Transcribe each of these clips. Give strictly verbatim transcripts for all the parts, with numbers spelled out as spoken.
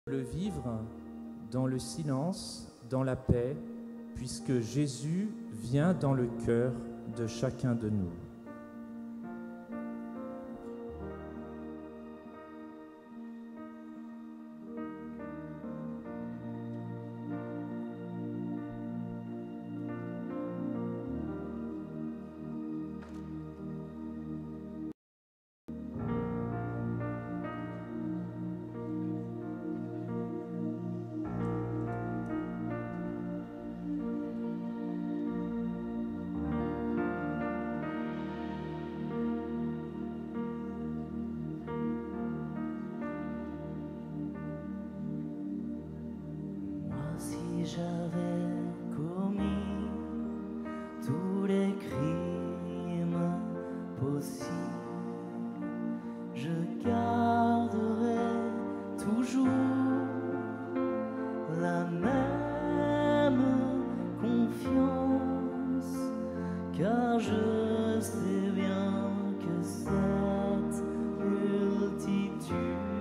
Le vivre dans le silence, dans la paix, puisque Jésus vient dans le cœur de chacun de nous. J'avais commis tous les crimes possibles, je garderai toujours la même confiance, car je sais bien que cette multitude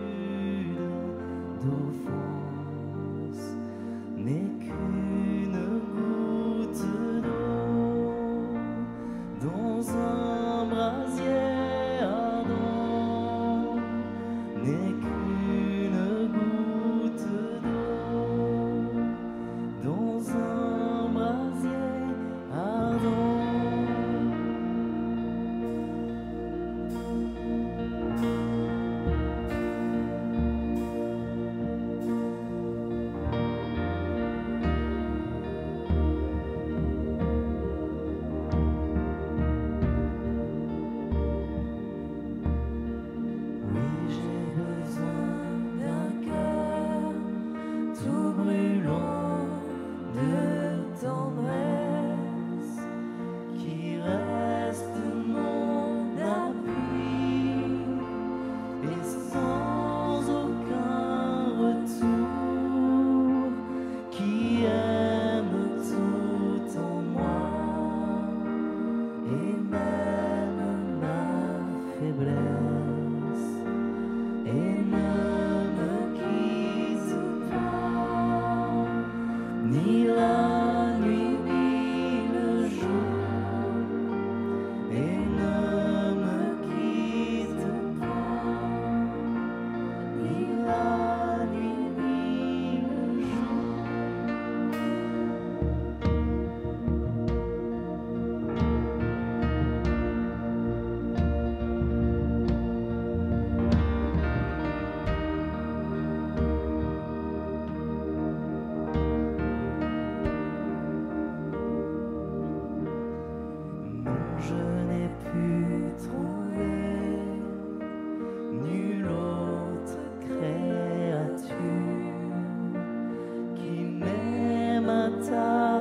d'offenses n'est qu'une goutte d'eau dans un brasier ardent, n'est qu'une goutte d'eau dans un brasier ardent. Brûlant de tendresse, qui reste mon appui, et sans aucun retour, qui aime tout en moi, et même ma faiblesse, et ne me quitte pas, ni la nuit ni le jour, et ne me quitte pas, ni la nuit ni le jour. Je n'ai pu trouver nulle autre créature qui m'aime à ta